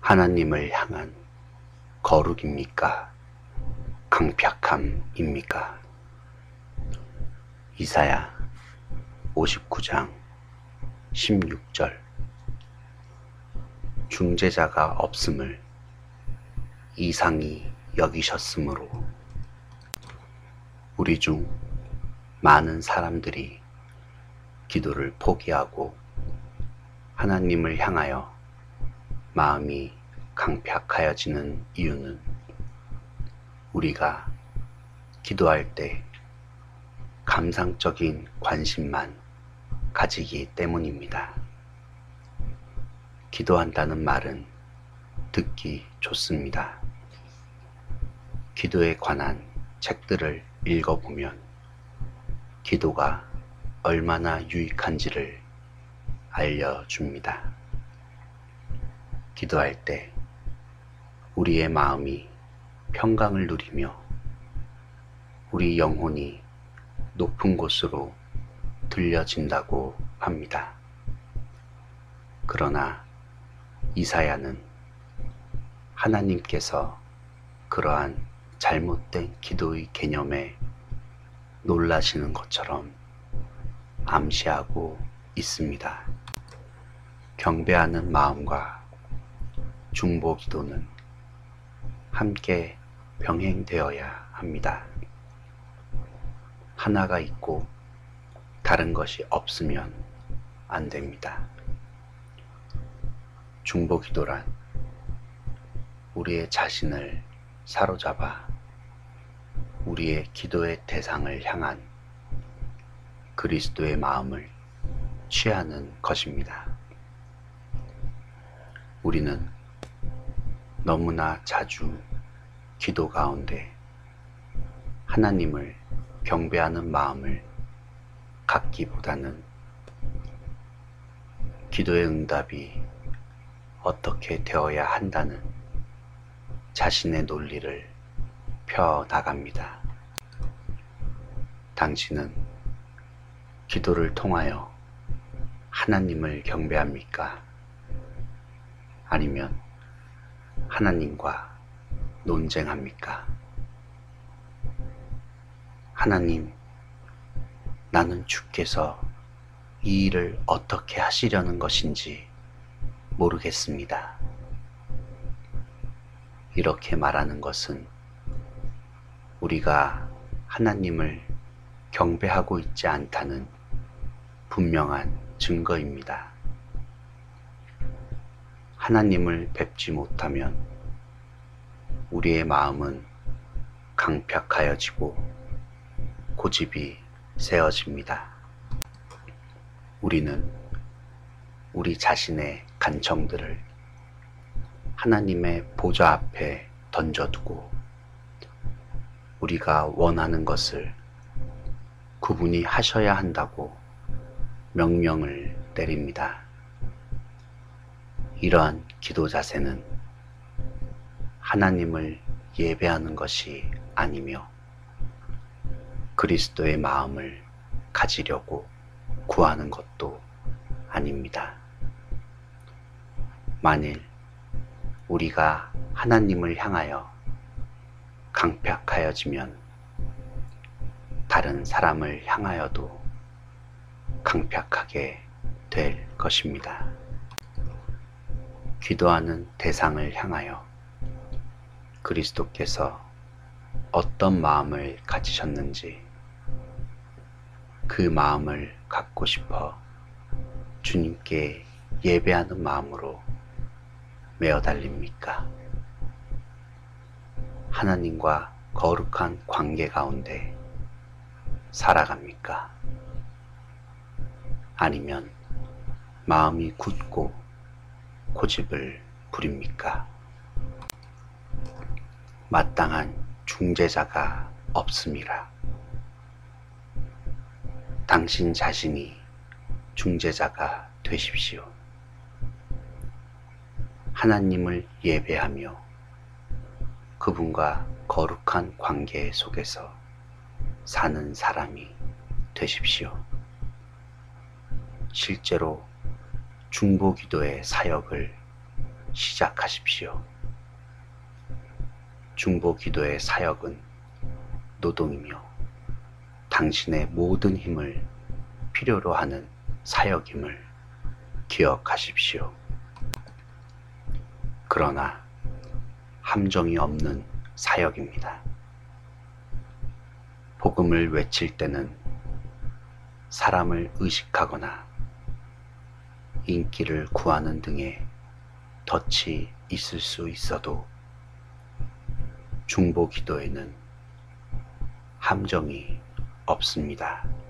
하나님을 향한 거룩입니까? 강팍함입니까? 이사야 59장 16절. 중재자가 없음을 이상히 여기셨으므로 우리 중 많은 사람들이 기도를 포기하고 하나님을 향하여 마음이 강팍하여지는 이유는 우리가 기도할 때 감상적인 관심만 가지기 때문입니다. 기도한다는 말은 듣기 좋습니다. 기도에 관한 책들을 읽어보면 기도가 얼마나 유익한지를 알려줍니다. 기도할 때 우리의 마음이 평강을 누리며 우리 영혼이 높은 곳으로 들려진다고 합니다. 그러나 이사야는 하나님께서 그러한 잘못된 기도의 개념에 놀라시는 것처럼 암시하고 있습니다. 경배하는 마음과 중보 기도는 함께 병행되어야 합니다. 하나가 있고 다른 것이 없으면 안 됩니다. 중보 기도란 우리의 자신을 사로잡아 우리의 기도의 대상을 향한 그리스도의 마음을 취하는 것입니다. 우리는 너무나 자주 기도 가운데 하나님을 경배하는 마음을 갖기보다는 기도의 응답이 어떻게 되어야 한다는 자신의 논리를 펴 나갑니다. 당신은 기도를 통하여 하나님을 경배합니까? 아니면 하나님과 논쟁합니까? 하나님, 나는 주께서 이 일을 어떻게 하시려는 것인지 모르겠습니다. 이렇게 말하는 것은 우리가 하나님을 경배하고 있지 않다는 분명한 증거입니다. 하나님을 뵙지 못하면 우리의 마음은 강팍하여지고 고집이 세어집니다. 우리는 우리 자신의 간청들을 하나님의 보좌 앞에 던져두고 우리가 원하는 것을 그분이 하셔야 한다고 명령을 내립니다. 이러한 기도 자세는 하나님을 예배하는 것이 아니며 그리스도의 마음을 가지려고 구하는 것도 아닙니다. 만일 우리가 하나님을 향하여 강팍하여지면 다른 사람을 향하여도 강팍하게 될 것입니다. 기도하는 대상을 향하여 그리스도께서 어떤 마음을 가지셨는지 그 마음을 갖고 싶어 주님께 예배하는 마음으로 메어 달립니까? 하나님과 거룩한 관계 가운데 살아갑니까? 아니면 마음이 굳고 고집을 부립니까? 마땅한 중재자가 없음이라. 당신 자신이 중재자가 되십시오. 하나님을 예배하며 그분과 거룩한 관계 속에서 사는 사람이 되십시오. 실제로 중보기도의 사역을 시작하십시오. 중보 기도의 사역은 노동이며 당신의 모든 힘을 필요로 하는 사역임을 기억하십시오. 그러나 함정이 없는 사역입니다. 복음을 외칠 때는 사람을 의식하거나 인기를 구하는 등의 덫이 있을 수 있어도 중보 기도에는 함정이 없습니다.